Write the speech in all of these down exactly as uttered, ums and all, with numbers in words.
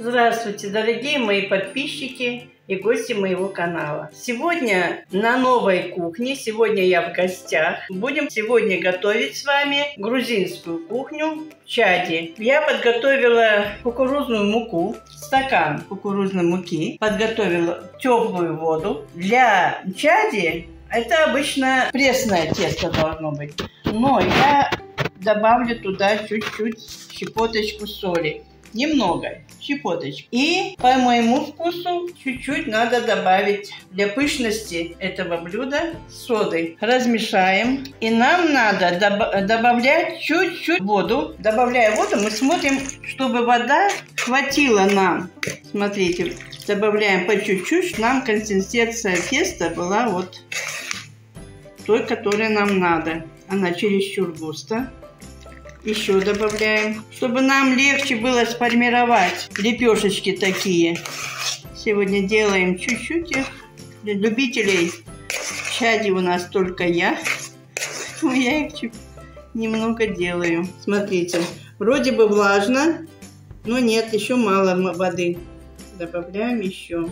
Здравствуйте, дорогие мои подписчики и гости моего канала. Сегодня на новой кухне, сегодня я в гостях. Будем сегодня готовить с вами грузинскую кухню в Чаде. Я подготовила кукурузную муку, стакан кукурузной муки, подготовила теплую воду. Для Чади это обычно пресное тесто должно быть, но я добавлю туда чуть-чуть, щепоточку соли. Немного, щепоточку. И по моему вкусу чуть-чуть надо добавить для пышности этого блюда соды. Размешаем. И нам надо доб- добавлять чуть-чуть воду. Добавляя воду, мы смотрим, чтобы вода хватила нам. Смотрите, добавляем по чуть-чуть, нам консистенция теста была вот той, которая нам надо. Она чересчур густая. Еще добавляем, чтобы нам легче было сформировать лепешечки такие. Сегодня делаем чуть-чуть их. Для любителей чади у нас только я. Но я их чуть немного делаю. Смотрите, вроде бы влажно, но нет, еще мало воды. Добавляем еще.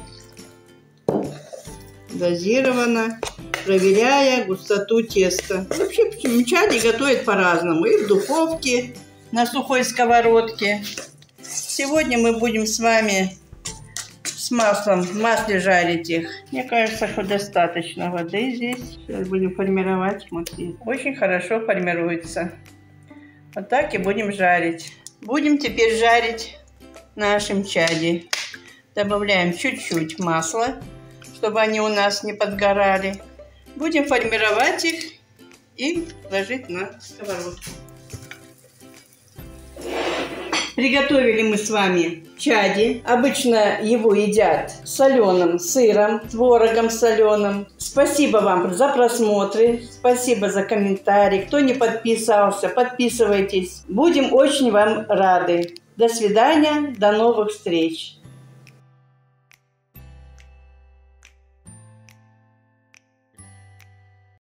Дозированно, проверяя густоту теста. Вообще, чади готовят по-разному. И в духовке, на сухой сковородке. Сегодня мы будем с вами с маслом, в масле жарить их. Мне кажется, что достаточно воды здесь. Сейчас будем формировать. Смотрите. Очень хорошо формируется. Вот так и будем жарить. Будем теперь жарить нашим чади. Добавляем чуть-чуть масла, чтобы они у нас не подгорали. Будем формировать их и ложить на сковородку. Приготовили мы с вами чади. Обычно его едят с соленым сыром, творогом соленым. Спасибо вам за просмотры, спасибо за комментарии. Кто не подписался, подписывайтесь. Будем очень вам рады. До свидания, до новых встреч.